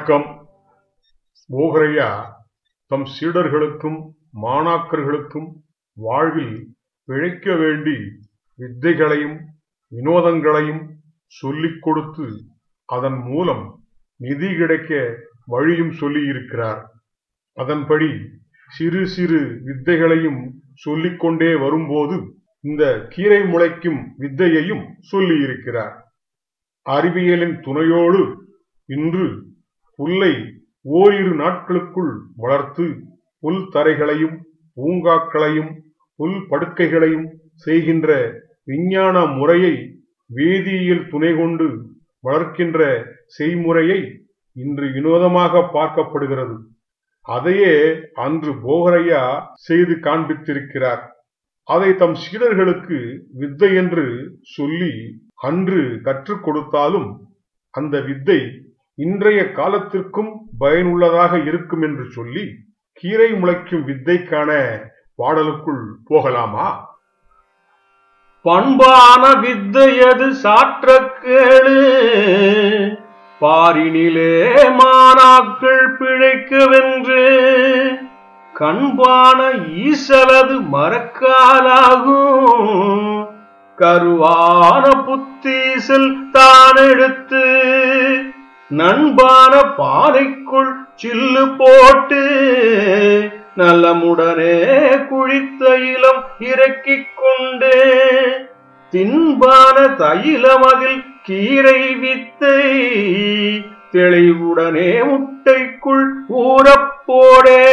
வணக்கம். போகரையா தம் சீடர்களுக்கும் மாணாக்கர்களுக்கும் வாழ்வில் பிழைக்க வேண்டி வித்தைகளையும் வினோதங்களையும் சொல்லிக் கொடுத்து அதன் மூலம் நிதி கிடைக்க வழியும் சொல்லியிருக்கிறார். அதன்படி சிறு சிறு வித்தைகளையும் சொல்லிக்கொண்டே வரும்போது இந்த கீரை முளைக்கும் வித்தையையும் சொல்லியிருக்கிறார். அறிவியலின் துணையோடு இன்று புல்லை ஓரிரு நாட்களுக்குள் வளர்த்து புல் தரைகளையும் பூங்காக்களையும் புல் படுக்கைகளையும் செய்கின்ற விஞ்ஞான முறையை, வேதியியல் துணை கொண்டு வளர்க்கின்ற செய்முறையை இன்று வினோதமாக பார்க்கப்படுகிறது. அதையே அன்று போகரையா செய்து காண்பித்திருக்கிறார். அதை தம் சீடர்களுக்கு வித்தை என்று சொல்லி அன்று கற்றுக் கொடுத்தாலும் அந்த வித்தை இன்றைய காலத்திற்கும் பயனுள்ளதாக இருக்கும் என்று சொல்லி கீரை முளைக்கும் வித்தைக்கான பாடலுக்குள் போகலாமா? பண்பான வித்தையது சாற்ற கேளு, பாரினிலே மாணாக்கள் பிழைக்கவென்று, கண்பான ஈசலது மரக்காலாகும், கருவான புத்தீசல் தான் எடுத்து, நண்பான பானைக்குள் சில்லு போட்டு, நலமுடனே குழித்த இளம் இறக்கிக் கொண்டு, தின்பான தைலமதில் கீரை வித்தை, தெளிவுடனே முட்டைக்குள் ஊறப்போடே.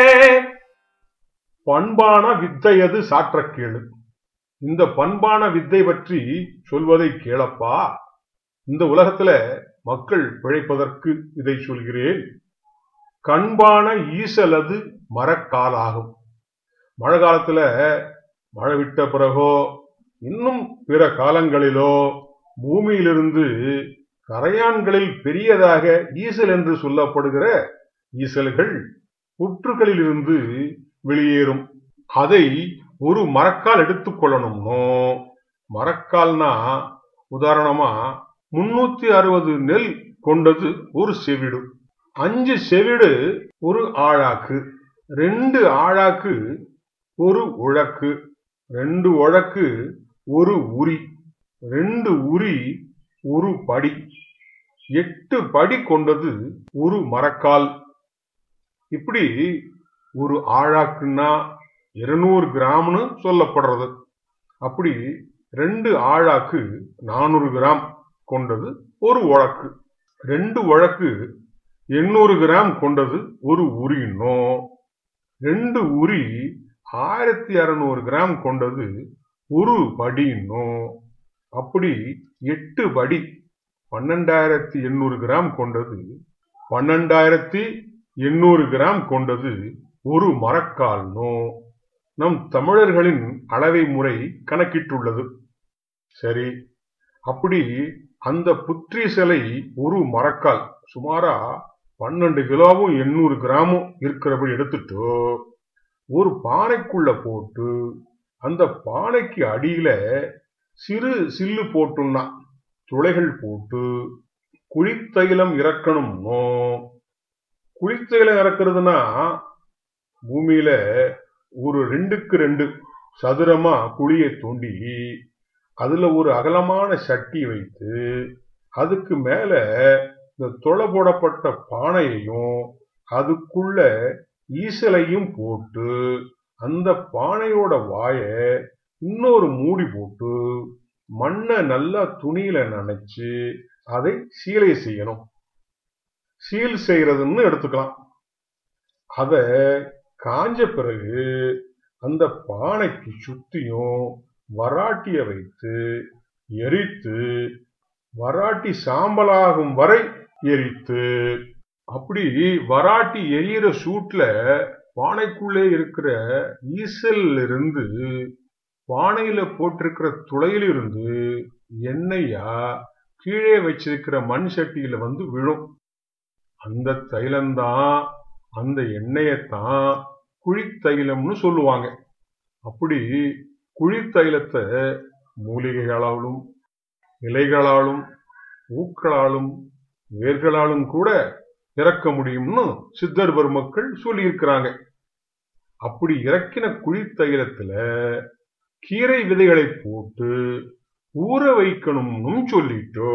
பண்பான வித்தையது சாற்ற கேளு. இந்த பண்பான வித்தை பற்றி சொல்வதை கேளப்பா. இந்த உலகத்துல மக்கள் பிழைப்பதற்கு இதை சொல்கிறேன். கண்பான ஈசலது மரக்காலாகும். மழை காலத்துல மழை விட்ட பிறகோ இன்னும் பிற காலங்களிலோ பூமியிலிருந்து கரையான்களில் பெரியதாக ஈசல் என்று சொல்லப்படுகிற ஈசல்கள் புற்றுகளில் இருந்து வெளியேறும். அதை ஒரு மரக்கால் எடுத்துக்கொள்ளணும்னோ, மரக்கால்னா உதாரணமா 360 நெல் கொண்டது ஒரு செவிடு, 5 செவிடு ஒரு ஆழாக்கு, 2 ஆழாக்கு ஒரு உழக்கு, 2 உழக்கு ஒரு உரி, 2 உரி ஒரு படி, 8 படி கொண்டது ஒரு மரக்கால். இப்படி ஒரு ஆழாக்குன்னா 200 கிராம்னு சொல்லப்படுறது. அப்படி 2 ஆழாக்கு 400 கிராம் கொண்டது ஒரு உழக்கு, 2 உழக்கு 800 கிராம் கொண்டது ஒரு உரினோ, 2 உரி 1600 கிராம் கொண்டது ஒரு படினோ. அப்படி 8 படி 12800 கிராம் கொண்டது, 12800 கிராம் கொண்டது ஒரு மரக்கால்னோ நம் தமிழர்களின் அளவை முறை கணக்கிட்டுள்ளது. சரி, அப்படி அந்த புற்றீசலை ஒரு மரக்கால் சுமாரா 12 கிலோவும் 800 கிராமும் இருக்கிறபடி எடுத்துட்டு ஒரு பானைக்குள்ள போட்டு அந்த பானைக்கு அடியில சிறு சில்லு போட்டுன்னா துளைகள் போட்டு குழித்தைலம் இறக்கணும்னோ. குழித்தைலம் இறக்குறதுன்னா பூமியில ஒரு 2க்கு 2 சதுரமா குழியை தோண்டி அதுல ஒரு அகலமான சட்டி வைத்து அதுக்கு மேல இந்த தொலை போடப்பட்ட பானையையும் அதுக்குள்ள ஈசலையும் போட்டு அந்த பானையோட வாய இன்னொரு மூடி போட்டு மண்ணை நல்லா துணியில நனைச்சு அதை சீலை செய்யணும். சீல் செய்யறதுன்னு எடுத்துக்கலாம். அத காஞ்ச பிறகு அந்த பானைக்கு சுத்தியும் வராட்டிய வைத்து எரித்து வராட்டி சாம்பலாகும் வரை எரித்து, அப்படி வராட்டி எரியிற சூட்ல பானைக்குள்ளே இருக்கிற ஈசல் இருந்து பானையில போட்டிருக்கிற துளையிலிருந்து எண்ணெயா கீழே வச்சிருக்கிற மண் சட்டியில வந்து விழும். அந்த தைலம்தான், அந்த எண்ணெயத்தான் குழித்தைலம்னு சொல்லுவாங்க. அப்படி குழித்தைலத்தை மூலிகைகளாலும் இலைகளாலும் பூக்களாலும் வேர்களாலும் கூட இறக்க முடியும்னு சித்தர் பெருமக்கள் சொல்லியிருக்கிறாங்க. அப்படி இறக்கின குழித்தைலத்துல கீரை விதைகளை போட்டு ஊற வைக்கணும்னு சொல்லிட்டோ.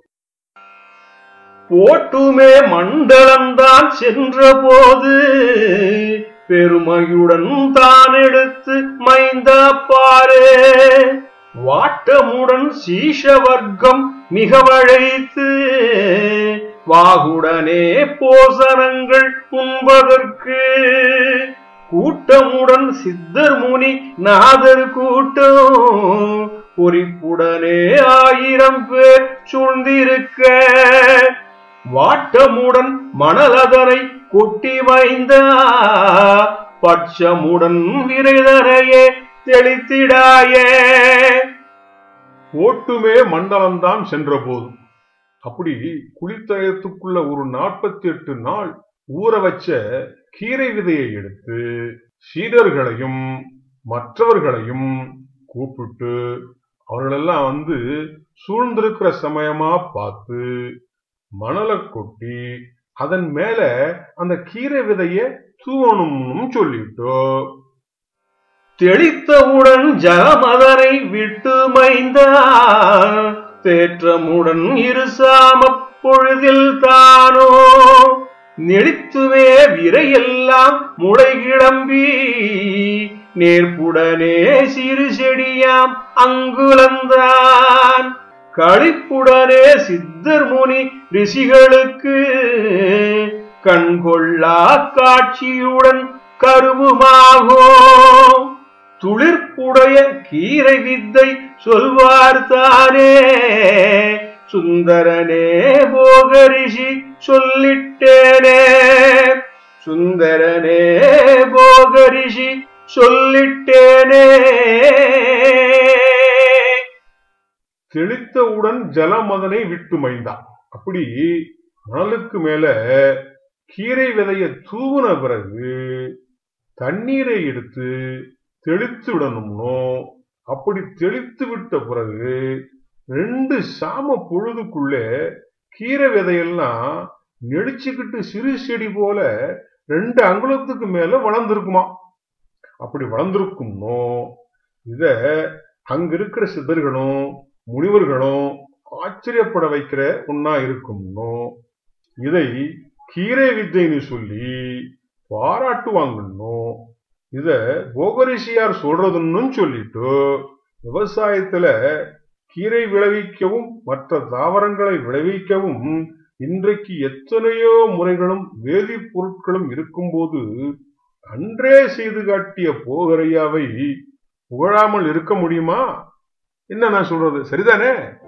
போட்டுமே மண்டலம்தான் சென்ற போது பெருமையுடன் தான் எடுத்து மைந்தா பாரு வாட்டமுடன் சீஷ வர்க்கம் மிக வழைத்து வாகுடனே போசனங்கள் உண்பதற்கு கூட்டமுடன் சித்தர் முனி நாதர் கூட்டம் பொறிப்புடனே 1000 பேர் சூழ்ந்திருக்க வாட்டமுடன் மணலதரை கொட்டி வைந்த பட்சமுடன் விரைதரையே தெளித்திடாயே. ஓட்டுமே மண்டலம்தான் சென்ற போது அப்படி குளித்தயத்துக்குள்ள ஒரு 48 நாள் ஊற வச்ச கீரை விதையை எடுத்து சீடர்களையும் மற்றவர்களையும் கூப்பிட்டு அவர்களெல்லாம் சூழ்ந்திருக்கிற சமயமா பார்த்து மணலை கொட்டி அதன் மேல அந்த கீரை விதைய தூவணும்னு சொல்லிட்டோ. தெளித்தவுடன் ஜலமதனை விட்டு மைந்தா தேற்றமுடன் இருசாம பொழுதில் தானோ நெளித்துவே விரையெல்லாம் முளை கிளம்பி நேர்ப்புடனே சிறு செடியாம் அங்குலந்தான் களிப்புடனே சித்தர் முனி ரிஷிகளுக்கு கண்கொள்ளா காட்சியுடன் கருவுமாகோ துளிர்ப்புடைய கீரை வித்தை சொல்வார் தானே சுந்தரனே போகரிஷி சொல்லிட்டேனே சுந்தரனே போகரிஷி சொல்லிட்டேனே. தெளித்தவுடன் ஜலமதனை விட்டு மைந்தான். அப்படி மணலுக்கு மேல கீரை விதைய தூவுன பிறகு தண்ணீரை எடுத்து தெளித்து விடணும்னோ. அப்படி தெளித்து விட்ட பிறகு 2 சாம பொழுதுக்குள்ளே கீரை விதையெல்லாம் நெடிச்சுக்கிட்டு சிறு செடி போல 2 அங்குலத்துக்கு மேல வளர்ந்திருக்குமா. அப்படி வளர்ந்திருக்கும்னோ இத அங்க இருக்கிற சித்தர்களும் முனிவர்களும் ஆச்சரியப்பட வைக்கிற ஒன்னா இருக்கும்னோ இதை கீரை வித்தைன்னு சொல்லி பாராட்டுவாங்கன்னோ இத போகரிஷியார் சொல்றதுன்னு சொல்லிட்டு விவசாயத்துல கீரை விளைவிக்கவும் மற்ற தாவரங்களை விளைவிக்கவும் இன்றைக்கு எத்தனையோ முறைகளும் வேதிப்பொருட்களும் இருக்கும்போது அன்றே செய்து காட்டிய போகரையாவை புகழாமல் இருக்க முடியுமா? என்ன நான் சொல்றது சரிதானே?